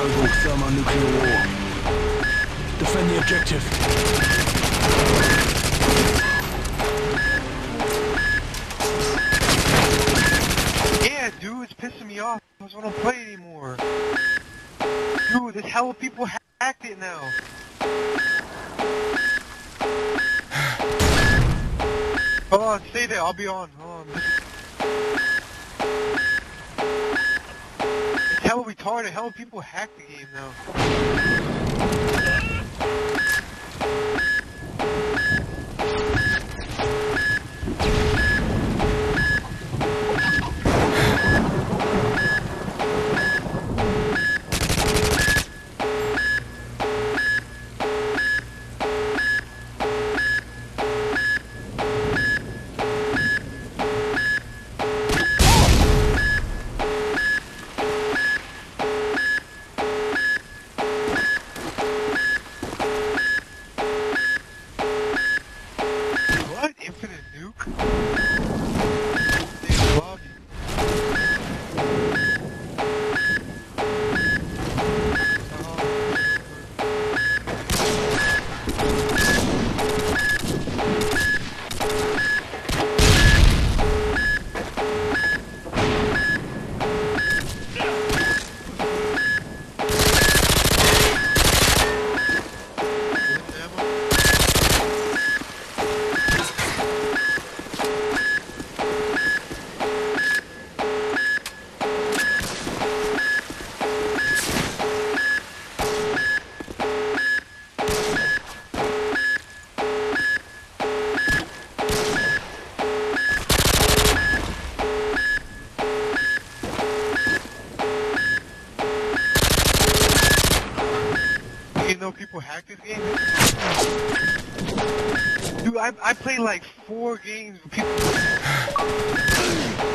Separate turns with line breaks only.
global thermonuclear war. Defend the objective.
Yeah, dude, it's pissing me off. I just want to play anymore. Dude, this hell of people hacked it now. Hold on, stay there. I'll be on. Hold on. It's hella retarded. Hella people hack the game now. Infinite nuke? Damn lobby. You know people hack this game? Dude, I played like 4 games with people.